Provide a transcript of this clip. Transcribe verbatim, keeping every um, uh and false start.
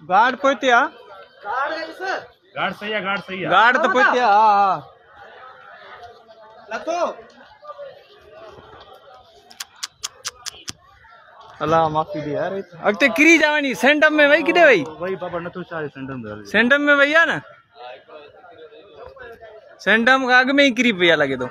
guard पोत्या guard है sir guard सही है गार्ड सही है गार्ड तो पोत्या हां हां लतो अल्लाह माफी दे यार अगते किरी जावनी सेंटम में वही किदे भाई वही बाबा न तो चार सेंटम में सेंटम में भैया ना सेंटम का आग में ही किरी भैया लगे तो